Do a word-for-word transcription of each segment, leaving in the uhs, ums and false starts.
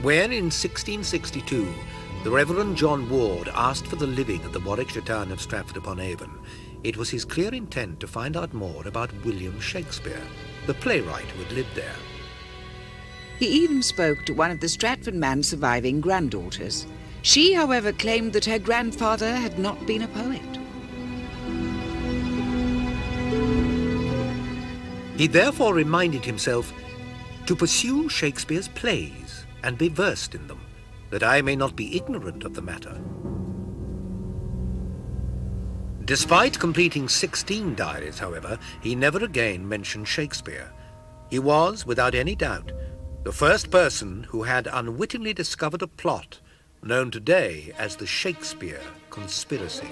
When, in sixteen sixty-two, the Reverend John Ward asked for the living at the Warwickshire town of Stratford-upon-Avon, it was his clear intent to find out more about William Shakespeare, the playwright who had lived there. He even spoke to one of the Stratford man's surviving granddaughters. She, however, claimed that her grandfather had not been a poet. He therefore reminded himself to pursue Shakespeare's plays and be versed in them, that I may not be ignorant of the matter. Despite completing sixteen diaries, however, he never again mentioned Shakespeare. He was, without any doubt, the first person who had unwittingly discovered a plot known today as the Shakespeare Conspiracy.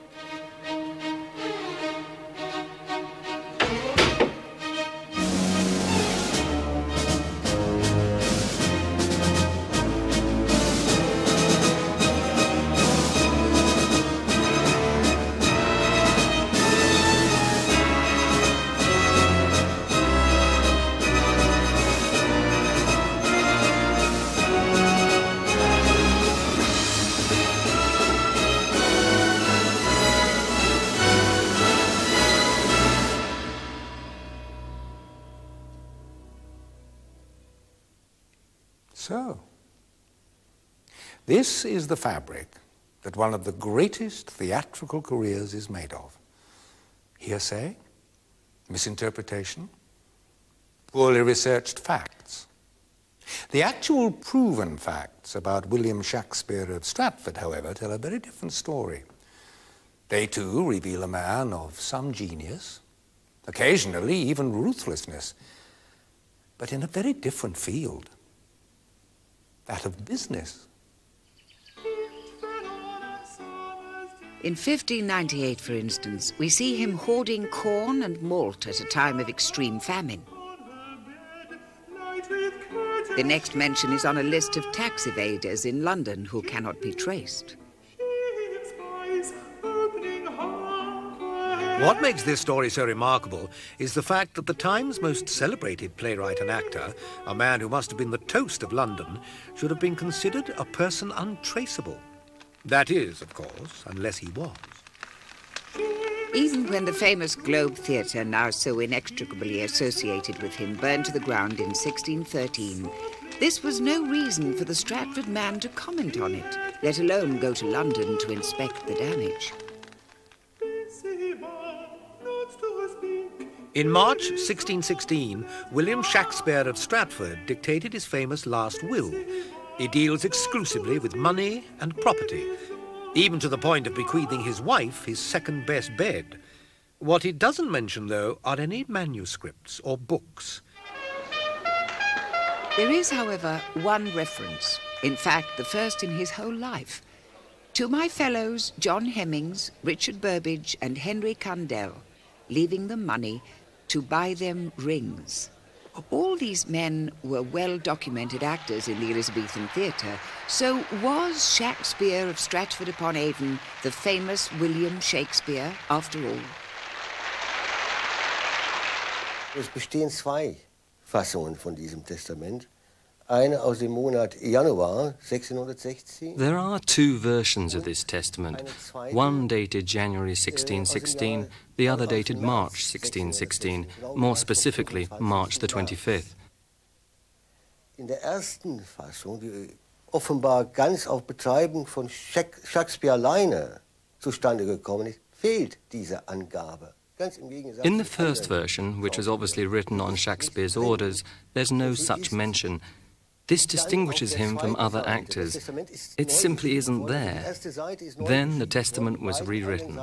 So, this is the fabric that one of the greatest theatrical careers is made of. Hearsay, misinterpretation, poorly researched facts. The actual proven facts about William Shakespeare of Stratford, however, tell a very different story. They too reveal a man of some genius, occasionally even ruthlessness, but in a very different field. That of business. In fifteen ninety-eight, for instance, we see him hoarding corn and malt at a time of extreme famine. The next mention is on a list of tax evaders in London who cannot be traced. What makes this story so remarkable is the fact that the Times' most celebrated playwright and actor, a man who must have been the toast of London, should have been considered a person untraceable. That is, of course, unless he was. Even when the famous Globe Theatre, now so inextricably associated with him, burned to the ground in sixteen thirteen, this was no reason for the Stratford man to comment on it, let alone go to London to inspect the damage. In March sixteen sixteen, William Shakespeare of Stratford dictated his famous last will. It deals exclusively with money and property, even to the point of bequeathing his wife his second-best bed. What it doesn't mention, though, are any manuscripts or books. There is, however, one reference, in fact, the first in his whole life. To my fellows, John Hemmings, Richard Burbage, and Henry Cundell, leaving them money to buy them rings. All these men were well-documented actors in the Elizabethan theatre, so was Shakespeare of Stratford-upon-Avon the famous William Shakespeare after all? Es bestehen zwei Fassungen von diesem Testament. Eine aus dem Monat Januar sechzehnhundertsechzehn. There are two versions of this testament, one dated January sixteen sixteen, the other dated March sixteen sixteen, more specifically March the twenty-fifth. In der ersten Fassung, die offenbar ganz auf Betreibung von Shakespeare alleine zustande gekommen ist, fehlt diese Angabe. In the first version, which was obviously written on Shakespeare's orders, there's no such mention. This distinguishes him from other actors. It simply isn't there. Then the testament was rewritten.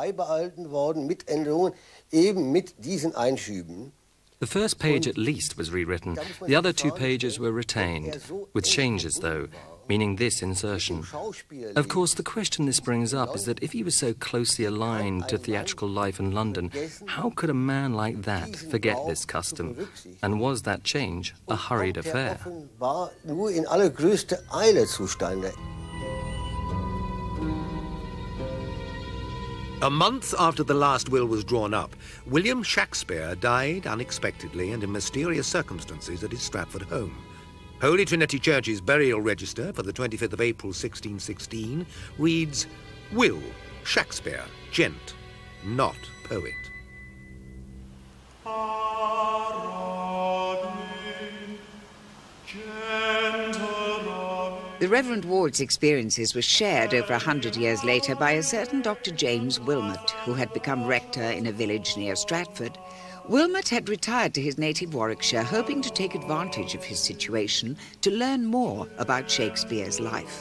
The first page at least was rewritten. The other two pages were retained, with changes though, meaning this insertion. Of course, the question this brings up is that if he was so closely aligned to theatrical life in London, how could a man like that forget this custom? And was that change a hurried affair? A month after the last will was drawn up, William Shakespeare died unexpectedly and in mysterious circumstances at his Stratford home. Holy Trinity Church's burial register for the twenty-fifth of April sixteen sixteen reads, Will Shakespeare, gent, not poet. The Reverend Ward's experiences were shared over a hundred years later by a certain Doctor James Wilmot, who had become rector in a village near Stratford. Wilmot had retired to his native Warwickshire, hoping to take advantage of his situation to learn more about Shakespeare's life.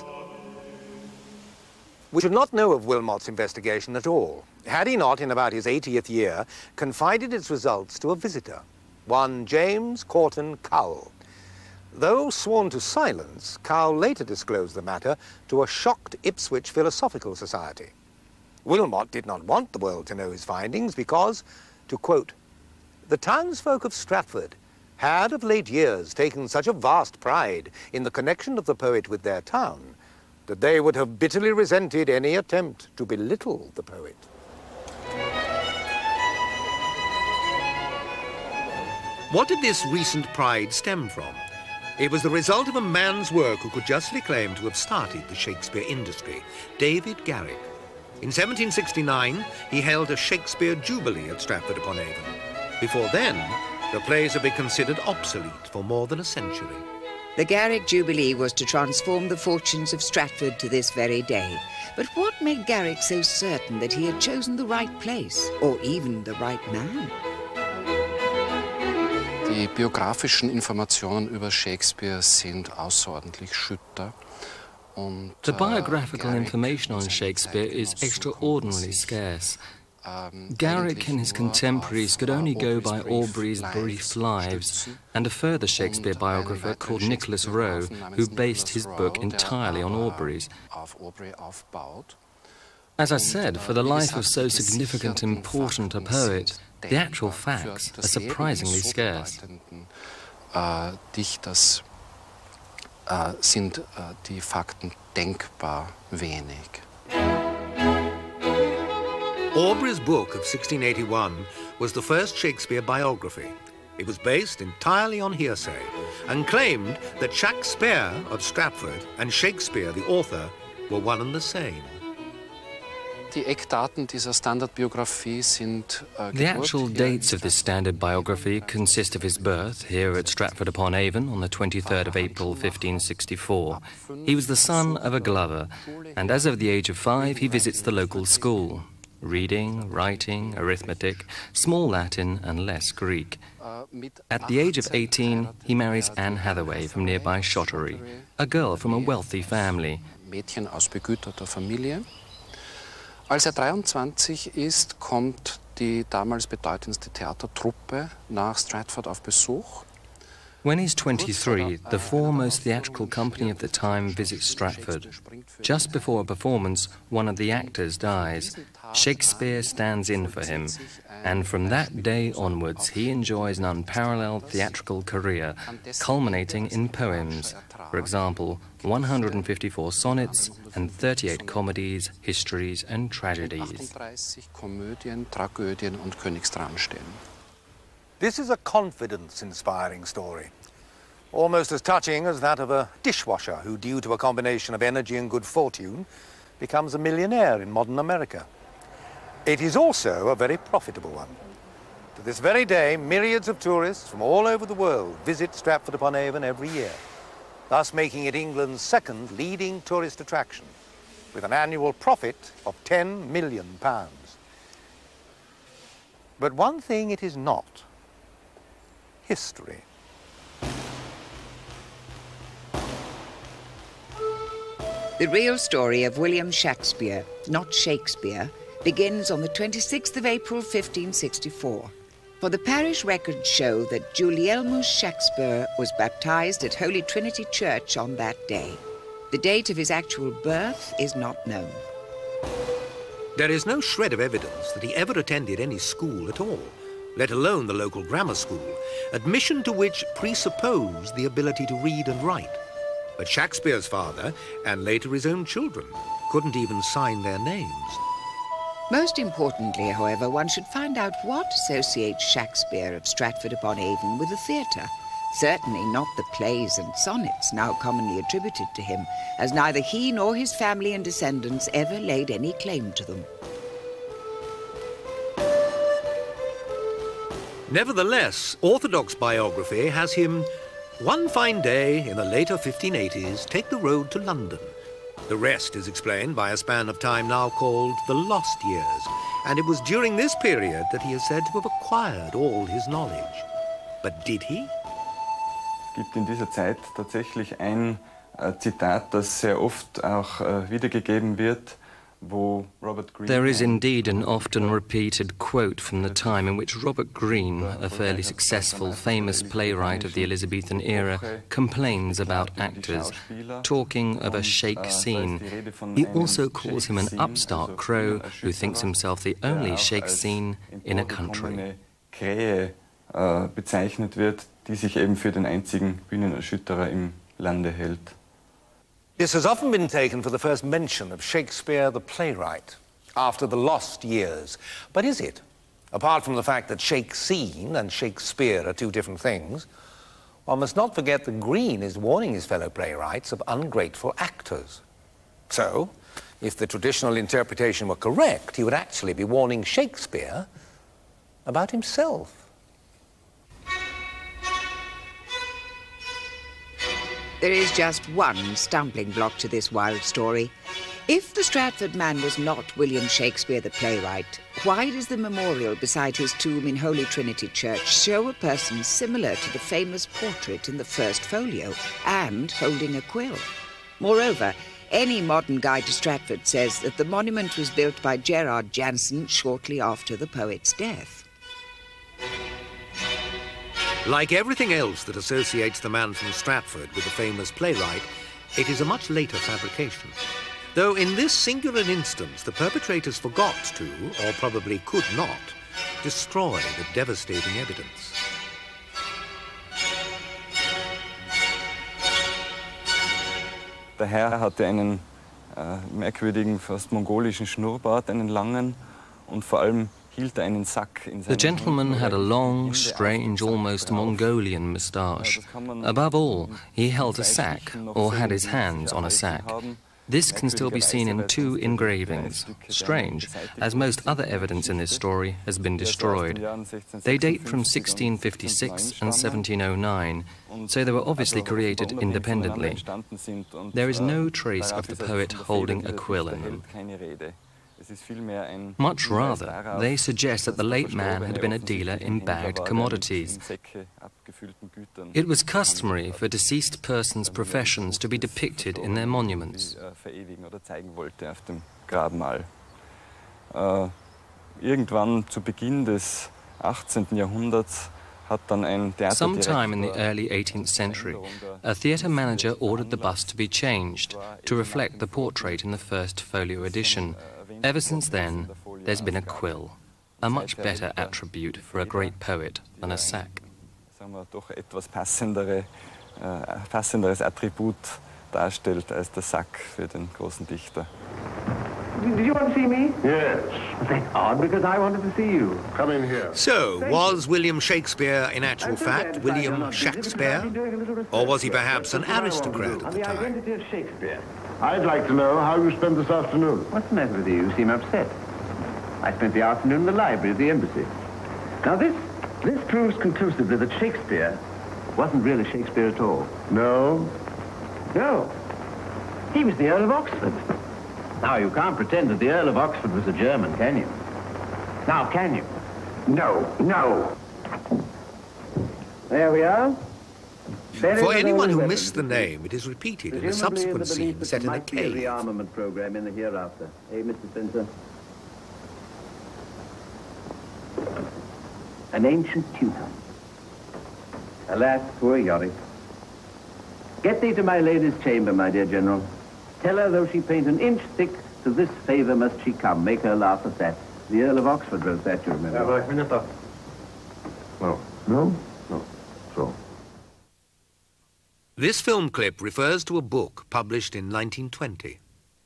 We should not know of Wilmot's investigation at all, had he not, in about his eightieth year, confided its results to a visitor, one James Corton Cowell. Though sworn to silence, Cowell later disclosed the matter to a shocked Ipswich Philosophical Society. Wilmot did not want the world to know his findings because, to quote, the townsfolk of Stratford had of late years taken such a vast pride in the connection of the poet with their town that they would have bitterly resented any attempt to belittle the poet. What did this recent pride stem from? It was the result of a man's work who could justly claim to have started the Shakespeare industry, David Garrick. In seventeen sixty-nine, he held a Shakespeare Jubilee at Stratford-upon-Avon. Before then, the plays had been considered obsolete for more than a century. The Garrick Jubilee was to transform the fortunes of Stratford to this very day. But what made Garrick so certain that he had chosen the right place, or even the right man? Die biografischen Informationen über Shakespeare sind außerordentlich schütter. The biographical information on Shakespeare is extraordinarily scarce. Garrick and his contemporaries could only go by Aubrey's brief lives, and a further Shakespeare biographer called Nicholas Rowe, who based his book entirely on Aubrey's. As I said, for the life of so significant and important a poet, the actual facts are surprisingly scarce. Dichters sind die Fakten denkbar wenig. Aubrey's book of sixteen eighty-one was the first Shakespeare biography. It was based entirely on hearsay and claimed that Shakespeare of Stratford and Shakespeare, the author, were one and the same. Die Eckdaten dieser Standardbiografie sind The actual dates of this standard biography consist of his birth here at Stratford-upon-Avon on the twenty-third of April fifteen sixty-four. He was the son of a glover, and as of the age of five he visits the local school. Reading, writing, arithmetic, small Latin and less Greek. At the age of eighteen, he marries Anne Hathaway from nearby Shottery, a girl from a wealthy family. Mädchen aus begüterter Familie. Als er dreiundzwanzig ist, kommt die damals bedeutendste Theatertruppe nach Stratford auf Besuch. When he's twenty-three, the foremost theatrical company of the time visits Stratford. Just before a performance, one of the actors dies. Shakespeare stands in for him, and from that day onwards he enjoys an unparalleled theatrical career, culminating in poems. For example, one hundred fifty-four sonnets and thirty-eight comedies, histories and tragedies. Komödien, Tragödien und Königsdramenstellen. This is a confidence-inspiring story, almost as touching as that of a dishwasher who, due to a combination of energy and good fortune, becomes a millionaire in modern America. It is also a very profitable one. To this very day, myriads of tourists from all over the world visit Stratford-upon-Avon every year, thus making it England's second leading tourist attraction, with an annual profit of ten million pounds. But one thing it is not: history. The real story of William Shakespeare, not Shakespeare, begins on the twenty-sixth of April fifteen sixty-four. For the parish records show that Gulielmus Shakespeare was baptized at Holy Trinity Church on that day. The date of his actual birth is not known. There is no shred of evidence that he ever attended any school at all, let alone the local grammar school, admission to which presupposed the ability to read and write. But Shakespeare's father, and later his own children, couldn't even sign their names. Most importantly, however, one should find out what associates Shakespeare of Stratford-upon-Avon with the theatre. Certainly not the plays and sonnets now commonly attributed to him, as neither he nor his family and descendants ever laid any claim to them. Nevertheless, orthodox biography has him, one fine day in the later fifteen eighties, take the road to London. The rest is explained by a span of time now called the lost years, and it was during this period that he is said to have acquired all his knowledge. But did he? Es gibt in dieser Zeit tatsächlich ein äh, Zitat, das sehr oft auch äh, wiedergegeben wird, wo Robert Greene... There is indeed an often repeated quote from the time in which Robert Greene, a fairly successful, famous playwright of the Elizabethan era, complains about actors, talking of a shake scene. He also calls him an upstart crow who thinks himself the only shake scene in a country. Krähe äh, bezeichnet wird, die sich eben für den einzigen Bühnenerschütterer im Lande hält. This has often been taken for the first mention of Shakespeare the playwright after the lost years. But is it? Apart from the fact that shake scene and Shakespeare are two different things, one must not forget that Greene is warning his fellow playwrights of ungrateful actors. So, if the traditional interpretation were correct, he would actually be warning Shakespeare about himself. There is just one stumbling block to this wild story. If the Stratford man was not William Shakespeare the playwright, why does the memorial beside his tomb in Holy Trinity Church show a person similar to the famous portrait in the first folio and holding a quill? Moreover, any modern guide to Stratford says that the monument was built by Gerard Jansen shortly after the poet's death. Like everything else that associates the man from Stratford with the famous playwright, it is a much later fabrication. Though in this singular instance, the perpetrators forgot to, or probably could not, destroy the devastating evidence. Der Herr hatte einen äh, merkwürdigen, fast mongolischen Schnurrbart, einen langen, und vor allem hielt er einen Sack in seinem The gentleman had a long, strange, almost Mongolian moustache. Above all, he held a sack, or had his hands on a sack. This can still be seen in two engravings. Strange, as most other evidence in this story has been destroyed. They date from sixteen fifty-six and seventeen oh nine, so they were obviously created independently. There is no trace of the poet holding a quill in them. Much rather, they suggest that the late man had been a dealer in bagged commodities. It was customary for deceased persons' professions to be depicted in their monuments. Irgendwann zu Beginn des achtzehnten Jahrhunderts hat dann ein Sometime in the early eighteenth century, a theatre manager ordered the bust to be changed to reflect the portrait in the first folio edition. Ever since then, there's been a quill, a much better attribute for a great poet than a sack. Sagen wir doch etwas passendere, äh, passenderes Attribut darstellt als der Sack für den großen Dichter. Did you want to see me? Yes. That's odd, because I wanted to see you. Come in here. So, was William Shakespeare in actual fact William Shakespeare? Or was he perhaps an aristocrat at the time? identity of Shakespeare. I'd like to know how you spent this afternoon. What's the matter with you? You seem upset. I spent the afternoon in the library of the embassy. Now this, this proves conclusively that Shakespeare wasn't really Shakespeare at all. No? No. He was the Earl of Oxford. Now, you can't pretend that the Earl of Oxford was a German, can you? Now, can you? No, no. There we are. For anyone who missed the name, it is repeated in a subsequent scene set in a cave. The armament program in the hereafter. Hey, Mister Spencer. An ancient tutor. Alas, poor Yorick. Get thee to my lady's chamber, my dear General. Tell her, though she paint an inch thick, to this favour must she come. Make her laugh at that. The Earl of Oxford wrote that, you remember. No. No? No. So. This film clip refers to a book published in nineteen twenty.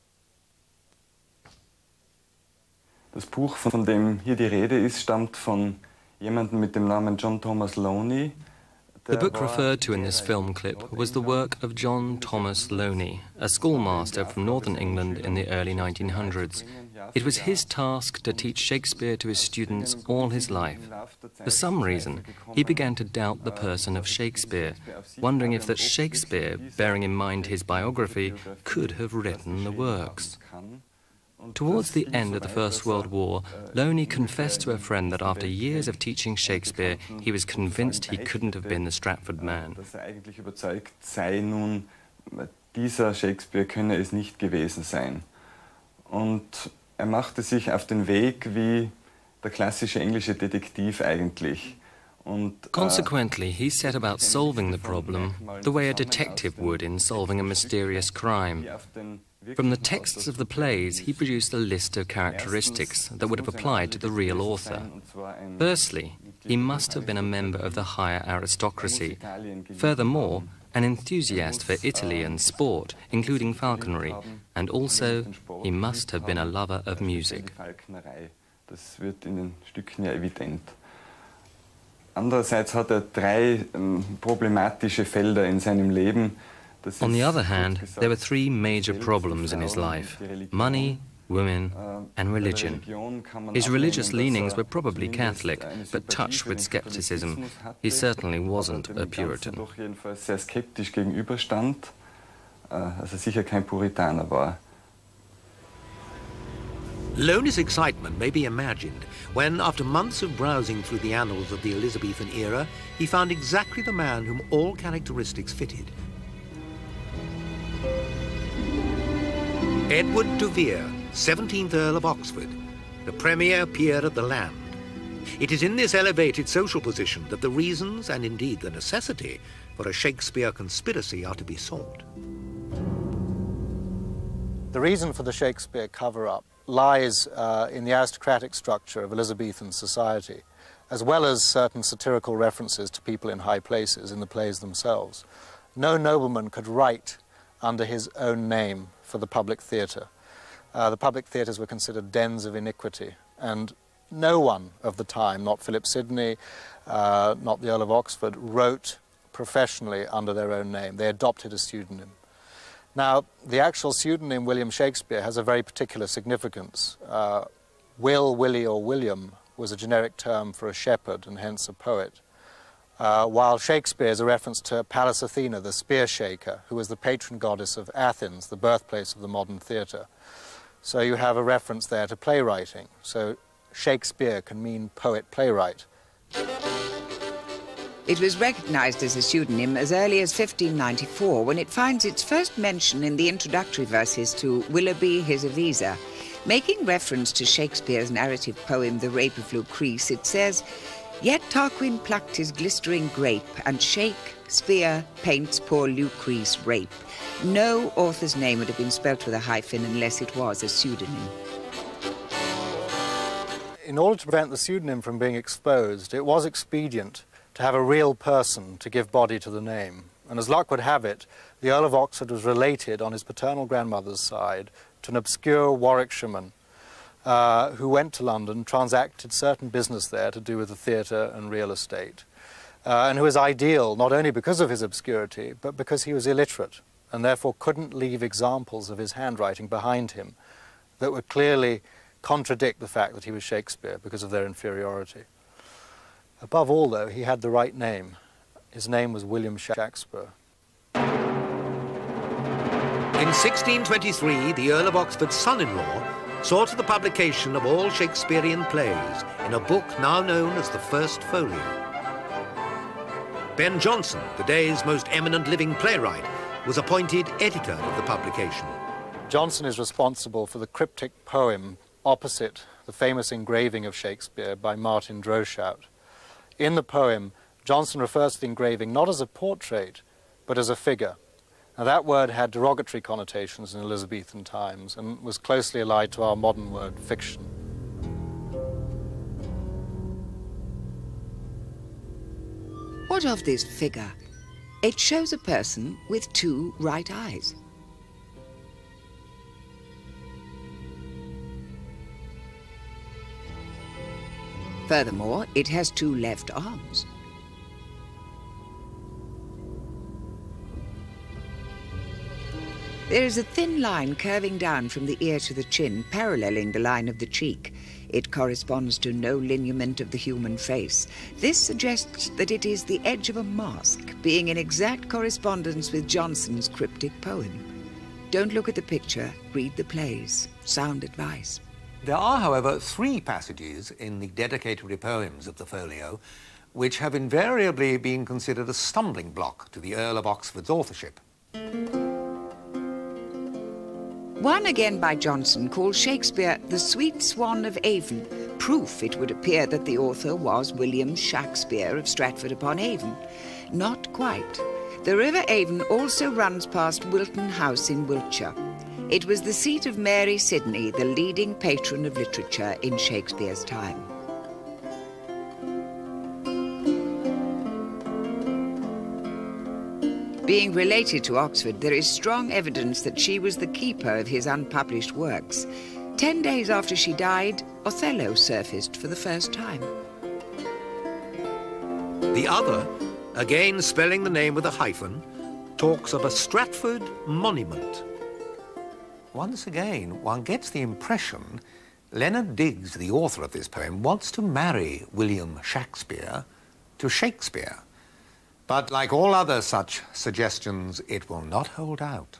Das Buch, von dem hier die Rede ist, stammt von jemandem mit dem Namen John Thomas Loney. The book referred to in this film clip was the work of John Thomas Loney, a schoolmaster from northern England in the early nineteen hundreds. It was his task to teach Shakespeare to his students all his life. For some reason, he began to doubt the person of Shakespeare, wondering if that Shakespeare, bearing in mind his biography, could have written the works. Towards the end of the First World War, Loney confessed to a friend that after years of teaching Shakespeare, he was convinced he couldn't have been the Stratford man. Dieser Shakespeare könne es nicht gewesen sein. Und er machte sich auf den Weg wie der klassische englische Detektiv eigentlich. Und, Consequently, he set about solving the problem the way a detective would in solving a mysterious crime. From the texts of the plays, he produced a list of characteristics that would have applied to the real author. Firstly, he must have been a member of the higher aristocracy. Furthermore, an enthusiast for Italy and sport, including falconry, and also he must have been a lover of music. Das wird in den Stücken ja evident. Andererseits hat er drei ähm, problematische Felder in seinem Leben. On the other hand, there were three major problems in his life: money, women, and religion. His religious leanings were probably Catholic, but touched with skepticism. He certainly wasn't a Puritan. Doch jedenfalls sehr skeptisch gegenüberstand, also sicher kein Puritaner war. Loney's excitement may be imagined when, after months of browsing through the annals of the Elizabethan era, he found exactly the man whom all characteristics fitted. Edward de Vere, seventeenth Earl of Oxford, the premier peer of the land. It is in this elevated social position that the reasons, and indeed the necessity, for a Shakespeare conspiracy are to be sought. The reason for the Shakespeare cover-up lies uh, in the aristocratic structure of Elizabethan society, as well as certain satirical references to people in high places in the plays themselves. No nobleman could write under his own name for the public theatre. Uh, the public theatres were considered dens of iniquity, and no one of the time, not Philip Sidney, uh, not the Earl of Oxford, wrote professionally under their own name. They adopted a pseudonym. Now, the actual pseudonym William Shakespeare has a very particular significance. Uh, Will, Willie, or William was a generic term for a shepherd and hence a poet. Uh, while Shakespeare is a reference to Pallas Athena, the spear shaker, who was the patron goddess of Athens, the birthplace of the modern theatre. So you have a reference there to playwriting. So Shakespeare can mean poet-playwright. It was recognized as a pseudonym as early as fifteen ninety-four, when it finds its first mention in the introductory verses to Willoughby, his Avisa. Making reference to Shakespeare's narrative poem, The Rape of Lucrece, it says, "Yet Tarquin plucked his glistering grape, and Shakespeare paints poor Lucrece rape." No author's name would have been spelt with a hyphen unless it was a pseudonym. In order to prevent the pseudonym from being exposed, it was expedient to have a real person to give body to the name. And as luck would have it, the Earl of Oxford was related on his paternal grandmother's side to an obscure Warwickshireman uh, who went to London, transacted certain business there to do with the theatre and real estate, uh, and who was ideal not only because of his obscurity, but because he was illiterate and therefore couldn't leave examples of his handwriting behind him that would clearly contradict the fact that he was Shakespeare because of their inferiority. Above all, though, he had the right name. His name was William Shaxpur. In sixteen twenty-three, the Earl of Oxford's son-in-law saw to the publication of all Shakespearean plays in a book now known as the First Folio. Ben Jonson, the day's most eminent living playwright, was appointed editor of the publication. Jonson is responsible for the cryptic poem opposite the famous engraving of Shakespeare by Martin Droeshout. In the poem, Jonson refers to the engraving not as a portrait, but as a figure. Now, that word had derogatory connotations in Elizabethan times and was closely allied to our modern word fiction. What of this figure? It shows a person with two right eyes. Furthermore, it has two left arms. There is a thin line curving down from the ear to the chin, paralleling the line of the cheek. It corresponds to no lineament of the human face. This suggests that it is the edge of a mask, being in exact correspondence with Johnson's cryptic poem. Don't look at the picture, read the plays. Sound advice. There are, however, three passages in the dedicatory poems of the folio which have invariably been considered a stumbling block to the Earl of Oxford's authorship. One again by Johnson calls Shakespeare the Sweet Swan of Avon, proof, it would appear, that the author was William Shaxpere of Stratford-upon-Avon. Not quite. The River Avon also runs past Wilton House in Wiltshire. It was the seat of Mary Sidney, the leading patron of literature in Shakespeare's time. Being related to Oxford, there is strong evidence that she was the keeper of his unpublished works. Ten days after she died, Othello surfaced for the first time. The other, again spelling the name with a hyphen, talks of a Stratford monument. Once again, one gets the impression Leonard Digges, the author of this poem, wants to marry William Shaxpere to Shakespeare. But like all other such suggestions, it will not hold out.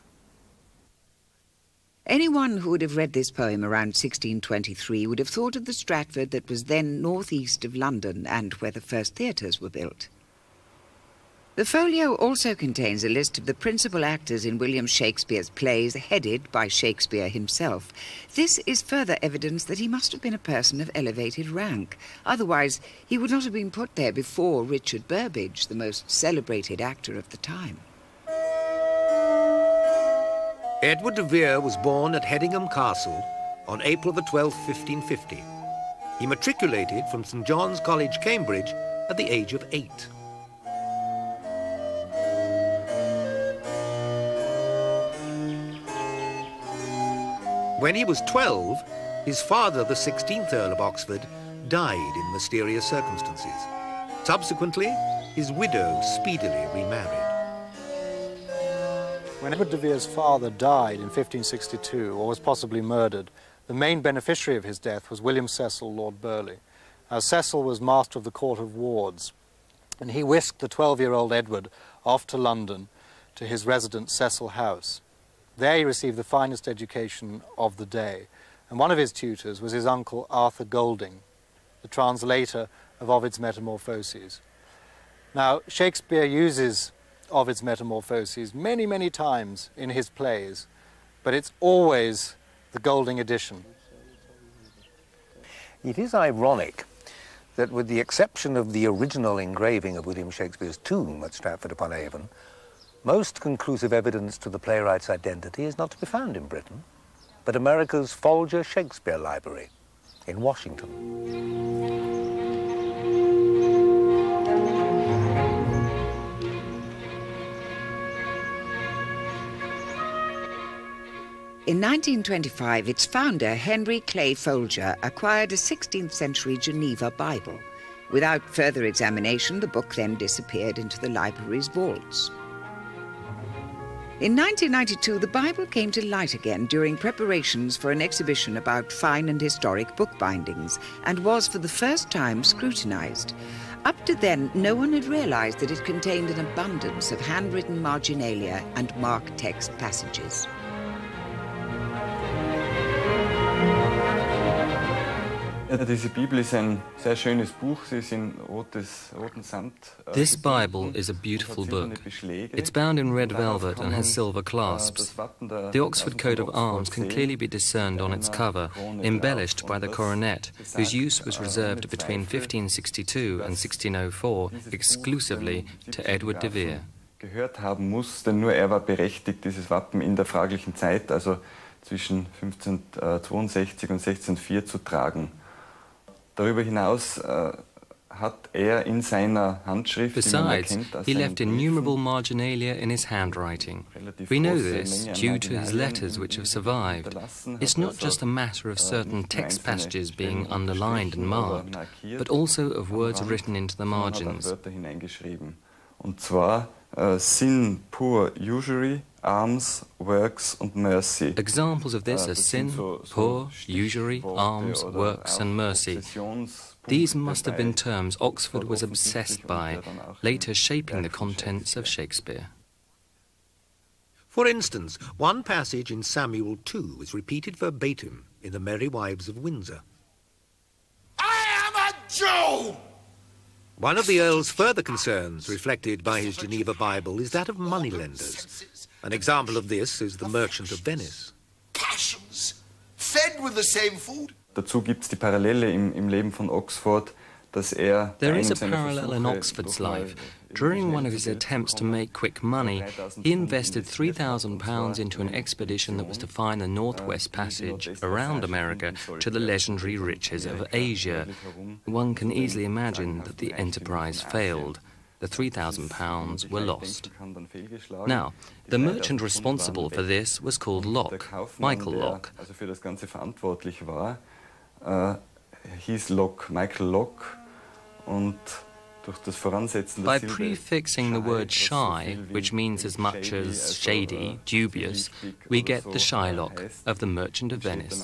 Anyone who would have read this poem around sixteen twenty-three would have thought of the Stratford that was then northeast of London and where the first theatres were built. The folio also contains a list of the principal actors in William Shakespeare's plays, headed by Shakespeare himself. This is further evidence that he must have been a person of elevated rank. Otherwise, he would not have been put there before Richard Burbage, the most celebrated actor of the time. Edward de Vere was born at Hedingham Castle on April the twelfth, fifteen fifty. He matriculated from Saint John's College, Cambridge, at the age of eight. When he was twelve, his father, the sixteenth Earl of Oxford, died in mysterious circumstances. Subsequently, his widow speedily remarried. When Edward de Vere's father died in fifteen sixty-two, or was possibly murdered, the main beneficiary of his death was William Cecil, Lord Burleigh. Now, Cecil was master of the Court of Wards, and he whisked the twelve-year-old Edward off to London to his residence, Cecil House. There he received the finest education of the day, and one of his tutors was his uncle Arthur Golding, the translator of Ovid's Metamorphoses. Now, Shakespeare uses Ovid's Metamorphoses many, many times in his plays, but it's always the Golding edition. It is ironic that with the exception of the original engraving of William Shakespeare's tomb at Stratford-upon-Avon, most conclusive evidence to the playwright's identity is not to be found in Britain, but America's Folger Shakespeare Library in Washington. In nineteen twenty-five, its founder, Henry Clay Folger, acquired a sixteenth century Geneva Bible. Without further examination, the book then disappeared into the library's vaults. In nineteen ninety-two, the Bible came to light again during preparations for an exhibition about fine and historic bookbindings, and was for the first time scrutinized. Up to then, no one had realized that it contained an abundance of handwritten marginalia and marked text passages. Diese Bibel ist ein sehr schönes Buch. Sie ist in rotes, roten Samt. This Bible is a beautiful book. It's bound in red velvet and has silver clasps. The Oxford coat of arms can clearly be discerned on its cover, embellished by the coronet, whose use was reserved between fifteen sixty-two and sixteen oh four exclusively to Edward de Vere. Gehört haben muss, denn nur er war berechtigt, dieses Wappen in der fraglichen Zeit, also zwischen fünfzehnhundertzweiundsechzig und sechzehnhundertvier, zu tragen. Darüber hinaus äh, hat er in seiner Handschrift, Besides, he left innumerable marginalia in his handwriting. We know this due to his letters which have survived. It's not just a matter of certain text passages being underlined and marked, but also of words written into the margins. Und zwar uh, sin, poor, usury, alms, works und mercy. Examples of this are sin, poor, usury, alms, works and mercy. These must have been terms Oxford was obsessed by, later shaping the contents of Shakespeare. For instance, one passage in Samuel two is repeated verbatim in The Merry Wives of Windsor. I am a Jew! One of the Earl's further concerns, reflected by his Geneva Bible, is that of moneylenders. An example of this is the Merchant of Venice. Passions, fed with the same food. Dazu gibt es die Parallele im, im Leben von Oxford, dass er... There is a parallel in Oxford's life. During one of his attempts to make quick money, he invested three thousand pounds into an expedition that was to find the Northwest Passage around America to the legendary riches of Asia. One can easily imagine that the enterprise failed. The three thousand pounds were lost. Now, the merchant responsible for this was called Locke, Michael Locke. Also für das Ganze verantwortlich war, uh, hieß Locke, Michael Locke, und by prefixing the word shy, which means as much as shady, dubious, we get the Shylock of the Merchant of Venice.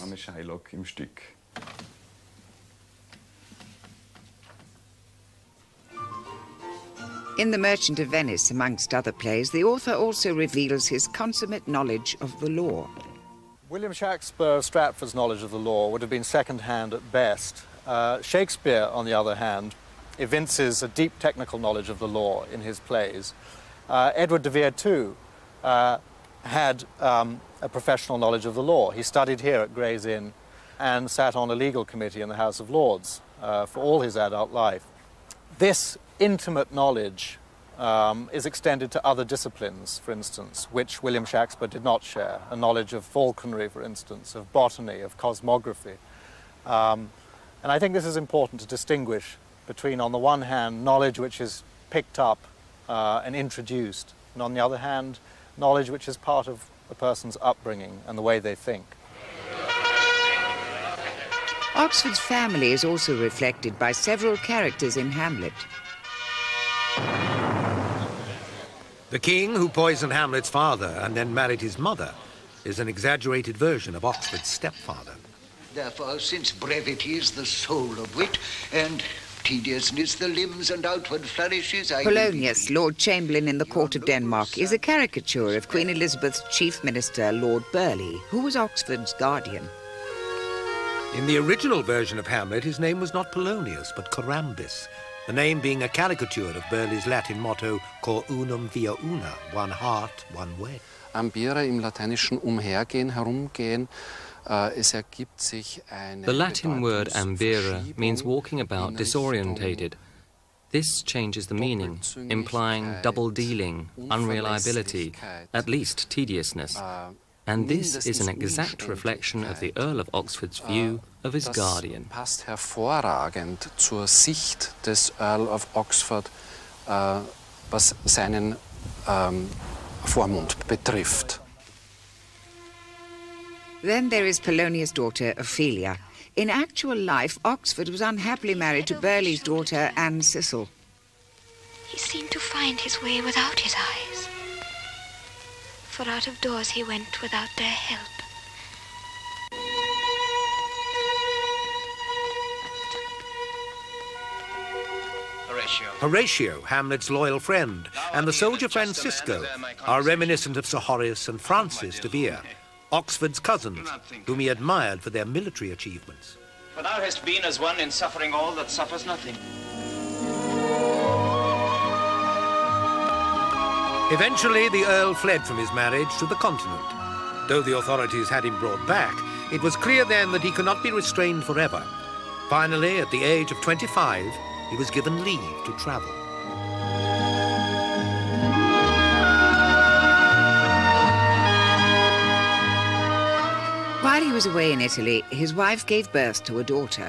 In The Merchant of Venice, amongst other plays, the author also reveals his consummate knowledge of the law. William Shaxper of Stratford's knowledge of the law would have been second-hand at best. Uh, Shakespeare, on the other hand, evinces a deep technical knowledge of the law in his plays. Uh, Edward de Vere, too, uh, had um, a professional knowledge of the law. He studied here at Gray's Inn and sat on a legal committee in the House of Lords uh, for all his adult life. This intimate knowledge um, is extended to other disciplines, for instance, which William Shaxper did not share. A knowledge of falconry, for instance, of botany, of cosmography. Um, and I think this is important to distinguish between, on the one hand, knowledge which is picked up uh, and introduced, and on the other hand, knowledge which is part of a person's upbringing and the way they think. Oxford's family is also reflected by several characters in Hamlet. The king who poisoned Hamlet's father and then married his mother is an exaggerated version of Oxford's stepfather. Therefore, since brevity is the soul of wit, and tediousness the limbs and outward flourishes, I Polonius, Lord Chamberlain in the court of Denmark, is a caricature of Queen Elizabeth's chief minister, Lord Burleigh, who was Oxford's guardian. In the original version of Hamlet, his name was not Polonius, but Corambis, the name being a caricature of Burleigh's Latin motto, Cor unum via una, one heart, one way. Ambire im lateinischen Umhergehen, Herumgehen. Uh, es ergibt sich eine The Latin word ambire means walking about disorientated. This changes the meaning, implying double-dealing, unreliability, at least tediousness. And this is an exact reflection of the Earl of Oxford's view of his guardian. Das passt hervorragend zur Sicht des Earl of Oxford, uh, was seinen um, Vormund betrifft. Then there is Polonius' daughter, Ophelia. In actual life, Oxford was unhappily married to Burleigh's daughter, Anne Cecil. He seemed to find his way without his eyes, for out of doors he went without their help. Horatio. Horatio, Hamlet's loyal friend, and the soldier Francisco are reminiscent of Sir Horace and Francis de Vere, Oxford's cousins, whom he admired for their military achievements. For thou hast been as one in suffering all that suffers nothing. Eventually, the Earl fled from his marriage to the continent. Though the authorities had him brought back, it was clear then that he could not be restrained forever. Finally, at the age of twenty-five, he was given leave to travel. While he was away in Italy, his wife gave birth to a daughter.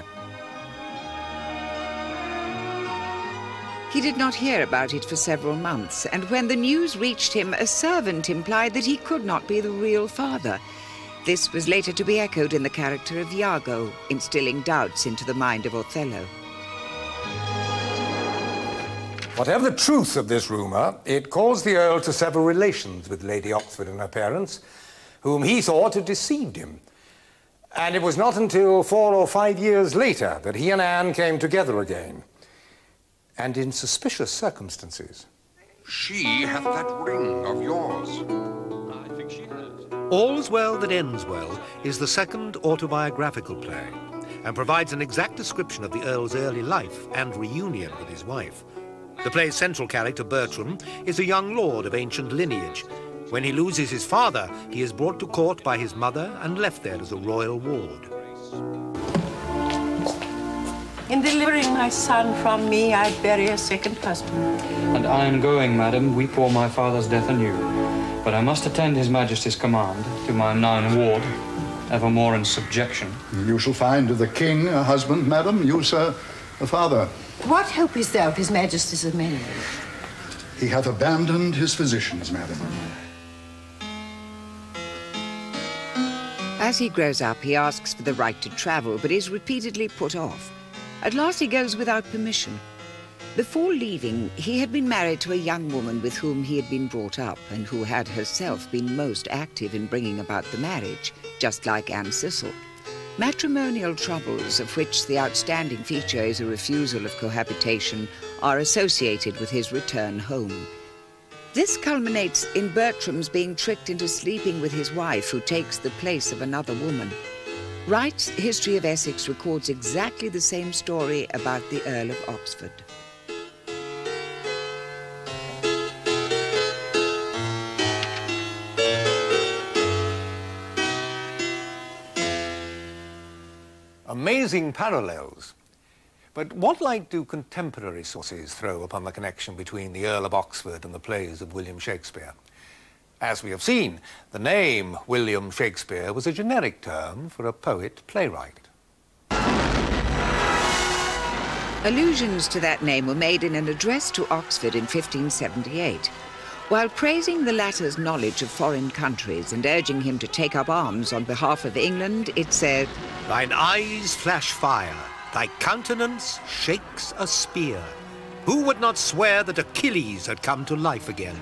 He did not hear about it for several months, and when the news reached him, a servant implied that he could not be the real father. This was later to be echoed in the character of Iago, instilling doubts into the mind of Othello. Whatever the truth of this rumour, it caused the Earl to sever relations with Lady Oxford and her parents, whom he thought had deceived him. And it was not until four or five years later that he and Anne came together again, and in suspicious circumstances. She hath that ring of yours. I think she has. All's Well That Ends Well is the second autobiographical play, and provides an exact description of the Earl's early life and reunion with his wife. The play's central character, Bertram, is a young lord of ancient lineage. When he loses his father, he is brought to court by his mother and left there as a royal ward. In delivering my son from me, I bury a second husband. And I am going, madam, weep o'er my father's death anew. But I must attend his majesty's command to my nine ward, evermore in subjection. You shall find the king a husband, madam, you, sir, a father. What hope is there of his majesty's amendment? He hath abandoned his physicians, madam. As he grows up, he asks for the right to travel, but is repeatedly put off. At last, he goes without permission. Before leaving, he had been married to a young woman with whom he had been brought up and who had herself been most active in bringing about the marriage, just like Anne Cecil. Matrimonial troubles, of which the outstanding feature is a refusal of cohabitation, are associated with his return home. This culminates in Bertram's being tricked into sleeping with his wife, who takes the place of another woman. Wright's History of Essex records exactly the same story about the Earl of Oxford. Amazing parallels. But what light do contemporary sources throw upon the connection between the Earl of Oxford and the plays of William Shakespeare? As we have seen, the name William Shakespeare was a generic term for a poet-playwright. Allusions to that name were made in an address to Oxford in fifteen seventy-eight. While praising the latter's knowledge of foreign countries and urging him to take up arms on behalf of England, it said, "Thine eyes flash fire, thy countenance shakes a spear. Who would not swear that Achilles had come to life again?"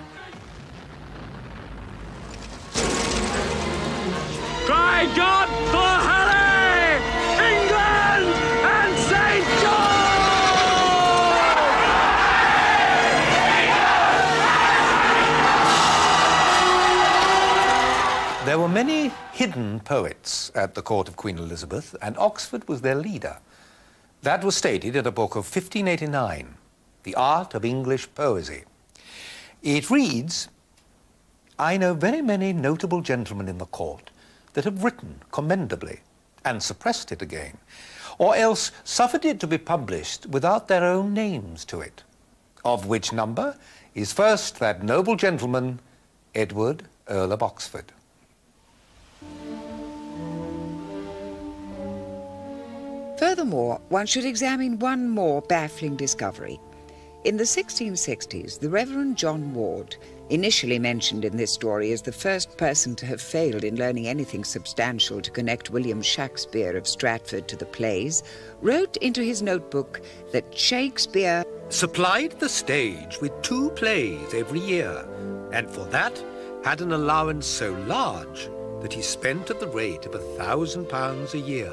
Cry God for Harry, England, and Saint George! There were many hidden poets at the court of Queen Elizabeth, and Oxford was their leader. That was stated in a book of fifteen eighty-nine, The Art of English Poesy. It reads, "I know very many notable gentlemen in the court that have written commendably and suppressed it again, or else suffered it to be published without their own names to it, of which number is first that noble gentleman, Edward, Earl of Oxford." Furthermore, one should examine one more baffling discovery. In the sixteen sixties, the Reverend John Ward, initially mentioned in this story as the first person to have failed in learning anything substantial to connect William Shakespeare of Stratford to the plays, wrote into his notebook that Shakespeare supplied the stage with two plays every year, and for that had an allowance so large that he spent at the rate of a thousand pounds a year.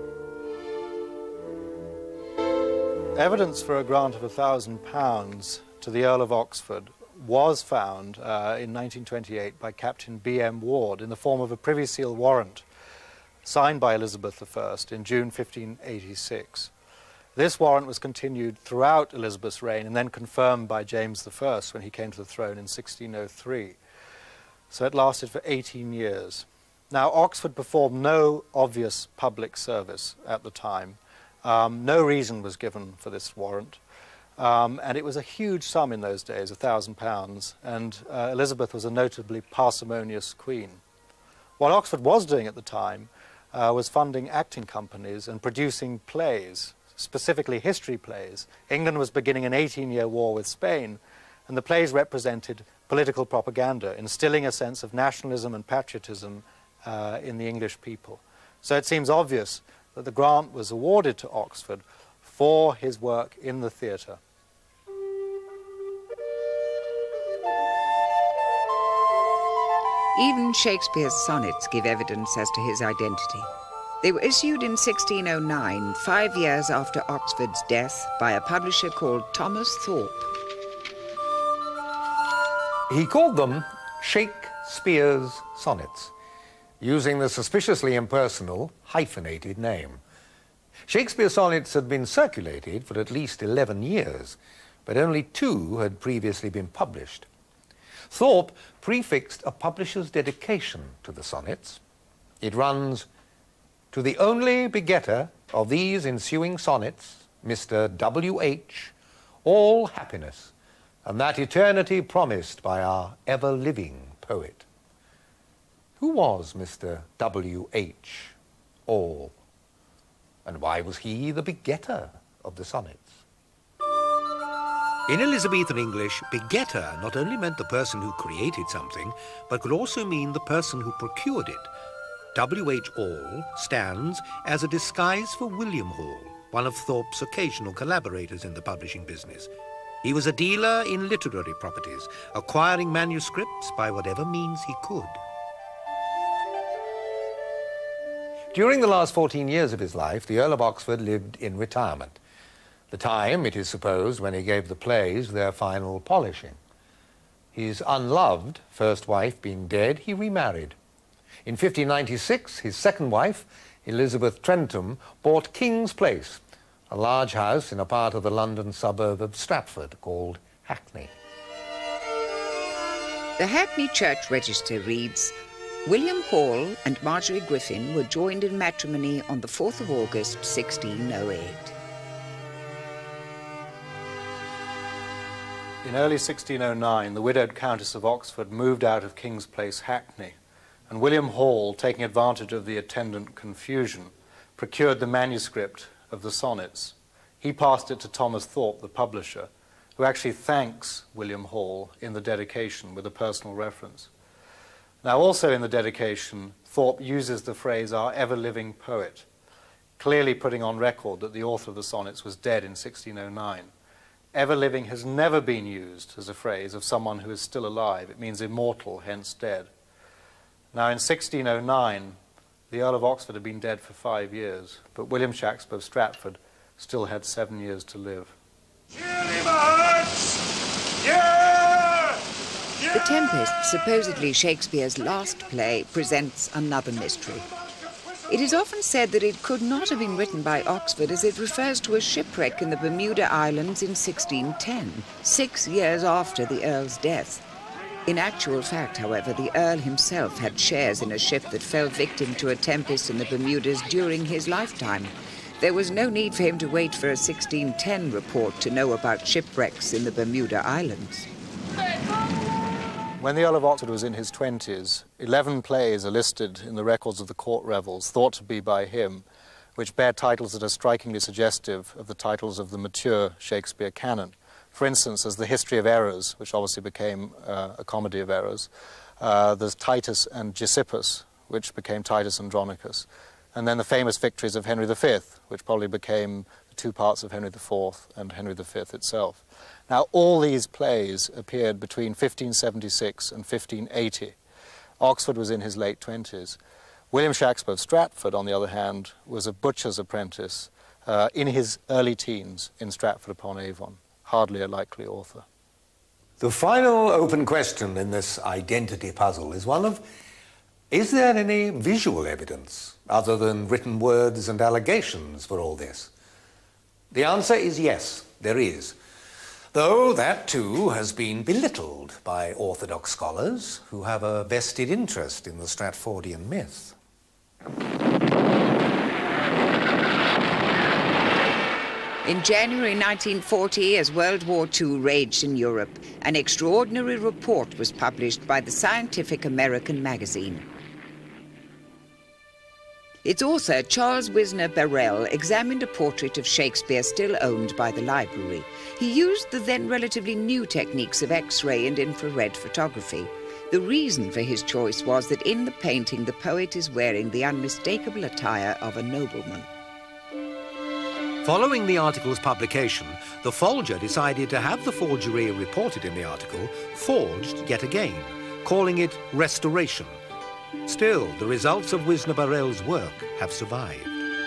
Evidence for a grant of a thousand pounds to the Earl of Oxford was found uh, in nineteen twenty-eight by Captain B M Ward in the form of a Privy Seal warrant signed by Elizabeth the First in June fifteen eighty-six. This warrant was continued throughout Elizabeth's reign and then confirmed by James the First when he came to the throne in sixteen oh three. So it lasted for eighteen years. Now, Oxford performed no obvious public service at the time. Um, no reason was given for this warrant, um, and it was a huge sum in those days, a thousand pounds, and uh, Elizabeth was a notably parsimonious queen. What Oxford was doing at the time uh, was funding acting companies and producing plays, specifically history plays. England was beginning an eighteen-year war with Spain, and the plays represented political propaganda, instilling a sense of nationalism and patriotism uh, in the English people. So it seems obvious that the grant was awarded to Oxford for his work in the theatre. Even Shakespeare's sonnets give evidence as to his identity. They were issued in sixteen oh nine, five years after Oxford's death, by a publisher called Thomas Thorpe. He called them Shakespeare's Sonnets, using the suspiciously impersonal, hyphenated name. Shakespeare's sonnets had been circulated for at least eleven years, but only two had previously been published. Thorpe prefixed a publisher's dedication to the sonnets. It runs, "To the only begetter of these ensuing sonnets, Mister W H, all happiness, and that eternity promised by our ever-living poet." Who was Mister W H All? And why was he the begetter of the sonnets? In Elizabethan English, begetter not only meant the person who created something, but could also mean the person who procured it. W H All stands as a disguise for William Hall, one of Thorpe's occasional collaborators in the publishing business. He was a dealer in literary properties, acquiring manuscripts by whatever means he could. During the last fourteen years of his life, the Earl of Oxford lived in retirement. The time, it is supposed, when he gave the plays their final polishing. His unloved first wife being dead, he remarried. In fifteen ninety-six, his second wife, Elizabeth Trentham, bought King's Place, a large house in a part of the London suburb of Stratford called Hackney. The Hackney Church Register reads, William Hall and Marjorie Griffin were joined in matrimony on the fourth of August, sixteen oh eight. In early sixteen oh nine, the widowed Countess of Oxford moved out of King's Place, Hackney, and William Hall, taking advantage of the attendant confusion, procured the manuscript of the sonnets. He passed it to Thomas Thorpe, the publisher, who actually thanks William Hall in the dedication with a personal reference. Now, also in the dedication, Thorpe uses the phrase, our ever-living poet, clearly putting on record that the author of the sonnets was dead in sixteen oh nine. Ever-living has never been used as a phrase of someone who is still alive. It means immortal, hence dead. Now, in sixteen oh nine, the Earl of Oxford had been dead for five years, but William Shaxper of Stratford still had seven years to live. The Tempest, supposedly Shakespeare's last play, presents another mystery. It is often said that it could not have been written by Oxford, as it refers to a shipwreck in the Bermuda Islands in sixteen ten, six years after the Earl's death. In actual fact, however, the Earl himself had shares in a ship that fell victim to a tempest in the Bermudas during his lifetime. There was no need for him to wait for a sixteen ten report to know about shipwrecks in the Bermuda Islands. When the Earl of Oxford was in his twenties, eleven plays are listed in the records of the court revels, thought to be by him, which bear titles that are strikingly suggestive of the titles of the mature Shakespeare canon. For instance, there's The History of Errors, which obviously became uh, a comedy of errors. Uh, there's Titus and Gesippus, which became Titus Andronicus. And then the famous victories of Henry the Fifth, which probably became the two parts of Henry the Fourth and Henry the Fifth itself. Now, all these plays appeared between fifteen seventy-six and fifteen eighty. Oxford was in his late twenties. William Shaxper of Stratford, on the other hand, was a butcher's apprentice uh, in his early teens in Stratford-upon-Avon. Hardly a likely author. The final open question in this identity puzzle is one of, is there any visual evidence other than written words and allegations for all this? The answer is yes, there is. Though that too has been belittled by orthodox scholars who have a vested interest in the Stratfordian myth. In January nineteen forty, as World War Two raged in Europe, an extraordinary report was published by the Scientific American magazine. Its author, Charles Wisner Barrell, examined a portrait of Shakespeare still owned by the library. He used the then relatively new techniques of X-ray and infrared photography. The reason for his choice was that in the painting the poet is wearing the unmistakable attire of a nobleman. Following the article's publication, the forger decided to have the forgery reported in the article forged yet again, calling it restoration. Still, the results of Wisner Barrell's work have survived.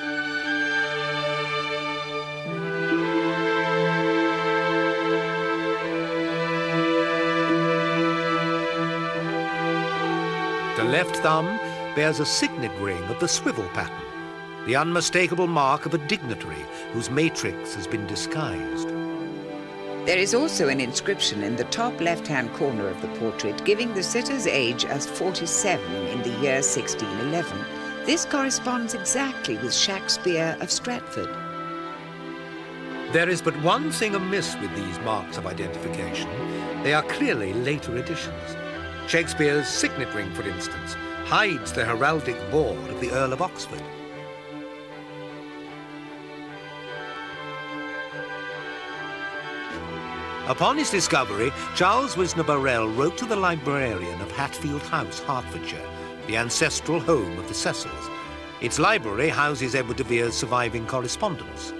The left thumb bears a signet ring of the swivel pattern, the unmistakable mark of a dignitary whose matrix has been disguised. There is also an inscription in the top left-hand corner of the portrait giving the sitter's age as forty-seven in the year sixteen eleven. This corresponds exactly with Shakespeare of Stratford. There is but one thing amiss with these marks of identification. They are clearly later additions. Shakespeare's signet ring, for instance, hides the heraldic board of the Earl of Oxford. Upon his discovery, Charles Wisner Barrell wrote to the librarian of Hatfield House, Hertfordshire, the ancestral home of the Cecils. Its library houses Edward de Vere's surviving correspondence.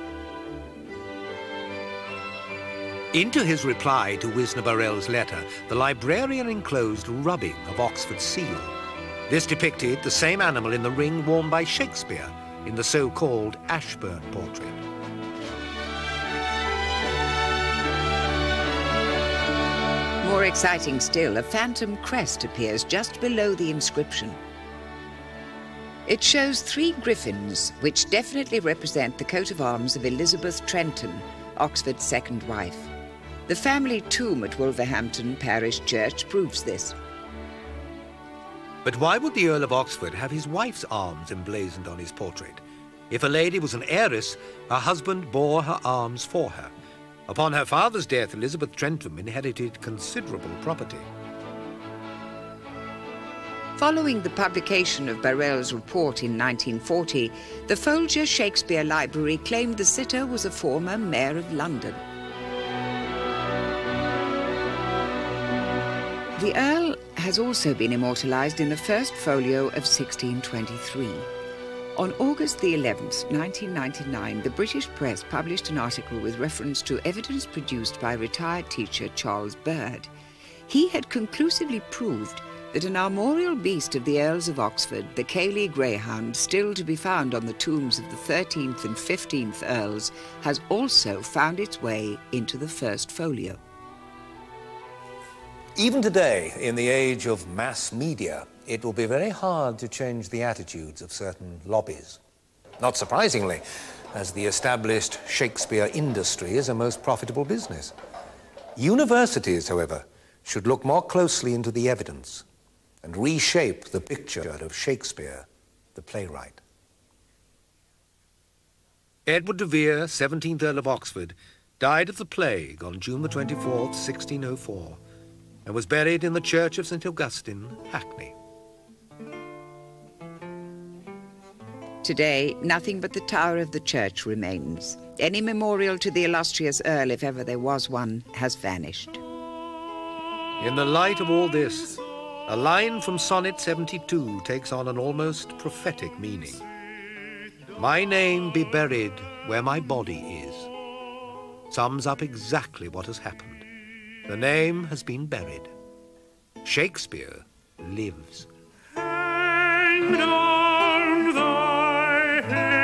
Into his reply to Wisner Barrell's letter, the librarian enclosed a rubbing of Oxford's seal. This depicted the same animal in the ring worn by Shakespeare in the so-called Ashburn portrait. More exciting still, a phantom crest appears just below the inscription. It shows three griffins, which definitely represent the coat of arms of Elizabeth Trenton, Oxford's second wife. The family tomb at Wolverhampton Parish Church proves this. But why would the Earl of Oxford have his wife's arms emblazoned on his portrait? If a lady was an heiress, her husband bore her arms for her. Upon her father's death, Elizabeth Trentham inherited considerable property. Following the publication of Barrell's report in nineteen forty, the Folger Shakespeare Library claimed the sitter was a former mayor of London. The Earl has also been immortalised in the first folio of sixteen twenty-three. On August the eleventh, nineteen ninety-nine, the British press published an article with reference to evidence produced by retired teacher Charles Bird. He had conclusively proved that an armorial beast of the Earls of Oxford, the Cayley Greyhound, still to be found on the tombs of the thirteenth and fifteenth Earls, has also found its way into the first folio. Even today, in the age of mass media, it will be very hard to change the attitudes of certain lobbies. Not surprisingly, as the established Shakespeare industry is a most profitable business. Universities, however, should look more closely into the evidence and reshape the picture of Shakespeare, the playwright. Edward de Vere, seventeenth Earl of Oxford, died of the plague on June the twenty-fourth, sixteen oh four, and was buried in the Church of Saint Augustine, Hackney. Today, nothing but the tower of the church remains. Any memorial to the illustrious Earl, if ever there was one, has vanished. In the light of all this, a line from Sonnet seventy-two takes on an almost prophetic meaning. My name be buried where my body is, sums up exactly what has happened. The name has been buried. Shakespeare lives. Hang down thy head.